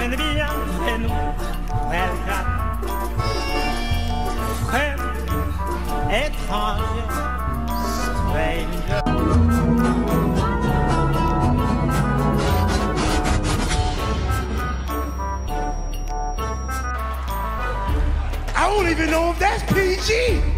bienvenue, welcome. Étranger, stranger. I don't even know if that's PG.